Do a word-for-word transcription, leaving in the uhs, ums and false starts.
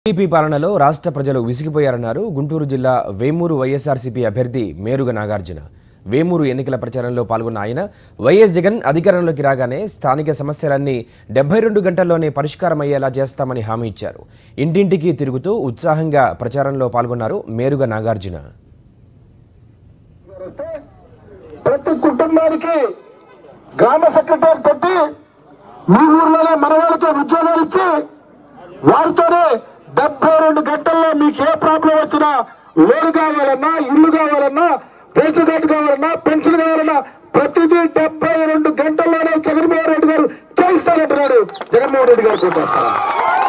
TDP పాలనలో రాష్ట్ర ప్రజలు విసిగిపోయారన్నారు గుంటూరు జిల్లా వేమూరు వైఎస్ఆర్సీపీ అభ్యర్థి మేరుగ నాగార్జున. వేమూరు ఎన్నికల ప్రచారంలో పాల్గొన్న ఆయన వైఎస్ జగన్ అధికారంలోకి రాగానే స్థానిక సమస్యలన్నీ డెబ్బై రెండు గంటల్లోనే పరిష్కారమయ్యేలా చేస్తామని హామీ ఇచ్చారు. ఇంటింటికి తిరుగుతూ ఉత్సాహంగా ప్రచారంలో పాల్గొన్నారు మేరుగ నాగార్జున. ప్రతి కుటుంబానికి గ్రామ సెక్రటరీ పెట్టి మీ ఊర్లోనే మన వాళ్ళకి ఉద్యోగాలు ఇచ్చి వారితోనే డెబ్బై రెండు గంటల్లో మీకు ఏ ప్రాబ్లం వచ్చినా లోన్ కావాలన్నా ఇల్లు కావాలన్నా రేషన్ కార్డు కావాలన్నా పెన్షన్ కావాలన్నా ప్రతిదీ డెబ్బై రెండు గంటల్లోనే జగన్మోహన్ రెడ్డి గారు చేయిస్తానంటున్నాడు. జగన్మోహన్ రెడ్డి గారు కూడా